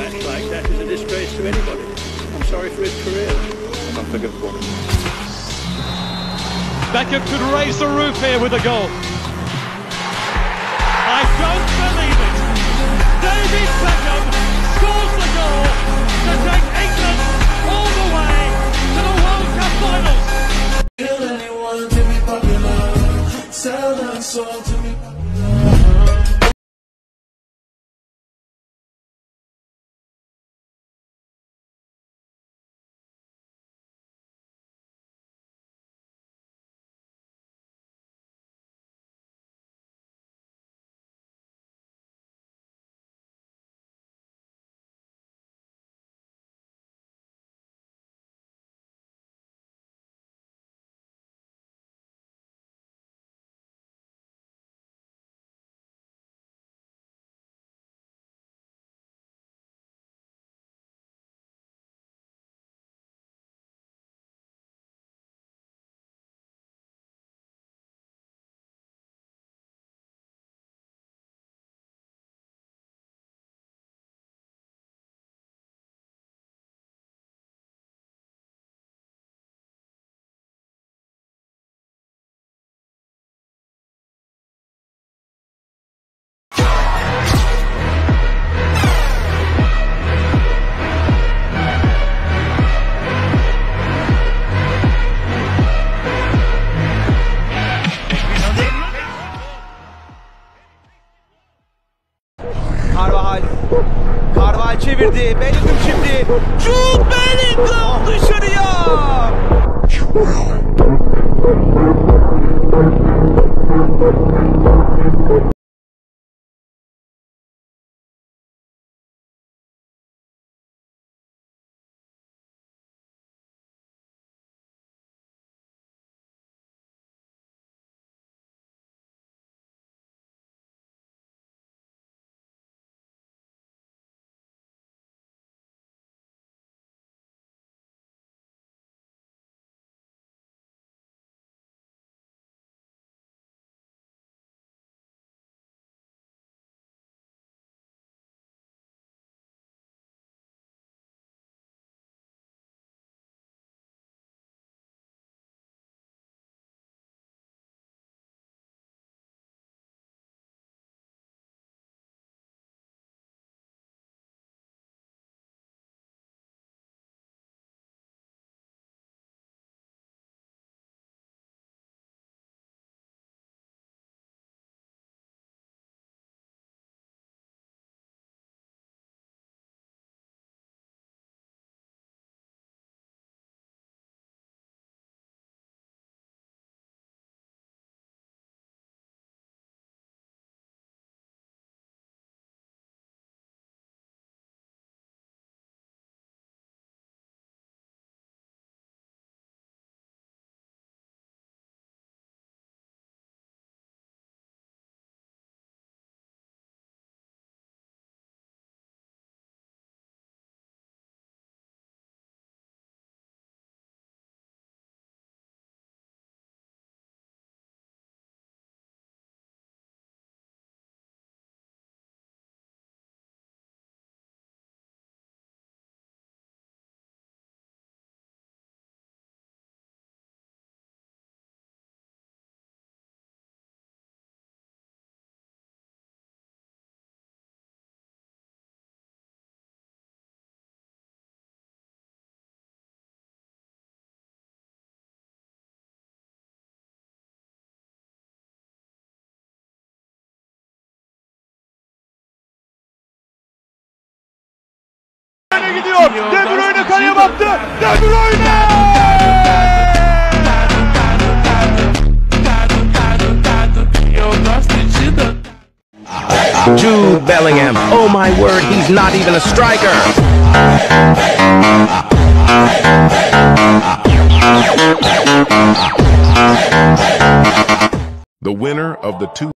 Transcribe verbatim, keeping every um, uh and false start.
match like that is a disgrace to anybody. I'm sorry for his career. It's unforgivable. Beckham could raise the roof here with a goal. I don't believe it. David Beckham scores the goal to take England all the way to the World Cup finals. Kill anyone to be popular. Sell that soul to be popular. Carvajal. Carvajal çevirdi. Bellingham şimdi. Jude Bellingham dışarıya. Gidiyor. De Bruyne kaleye baktı. De Bruyne! Jude Bellingham. Oh my word, he's not even a striker. The winner of the two